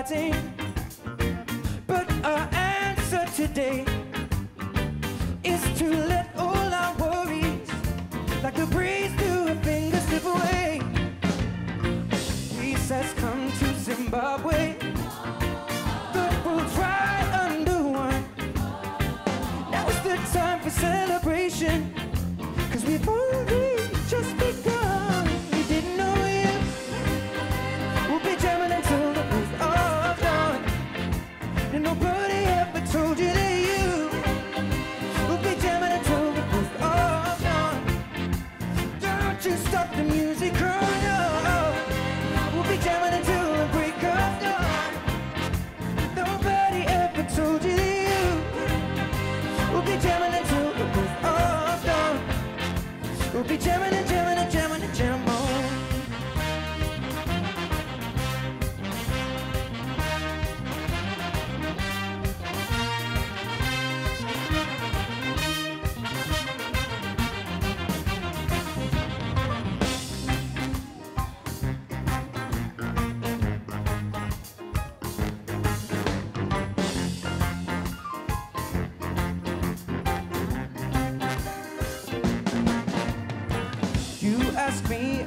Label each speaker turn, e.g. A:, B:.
A: starting. But our answer today is to let all our worries, like a breeze through a finger, slip away. Peace has come to Zimbabwe. The world's right under one. Now is the time for celebration, 'cause we've only just begun. We didn't know you. We'll be jamming until the roof of dawn. And nobody ever told you that you will be jamming until the roof of dawn. Don't you stop the music, oh no. We'll be jamming until the break of dawn. Nobody ever told you that you will be jamming until the roof of dawn. We'll be jamming and jamming and jamming and jam on. You ask me